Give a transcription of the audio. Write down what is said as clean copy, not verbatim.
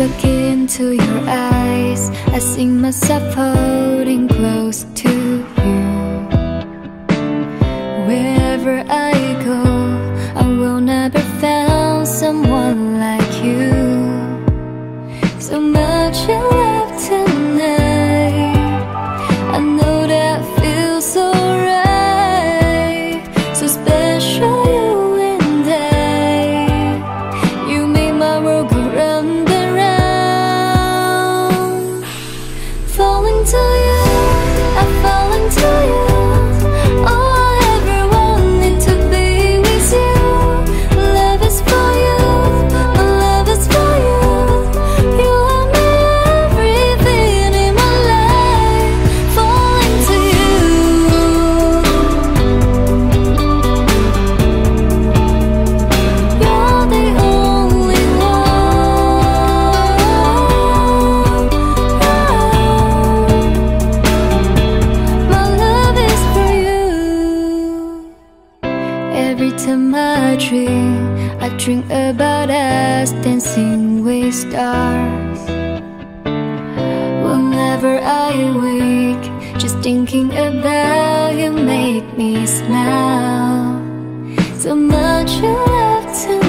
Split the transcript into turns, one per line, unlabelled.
look into your eyes, I see myself holding close to you. Wherever I go, I will never find someone like you. So much in love tonight, I know that feels so right. So special, you and I. You made my world go round and round. Falling to you, I fall into you. All I ever wanted to be with you. Love is for you, my love is for you. You are my everything in my life. Falling to you. You're the only one. My love is for you. Every time I dream about us dancing with stars. Whenever I wake, just thinking about you make me smile. So much you love to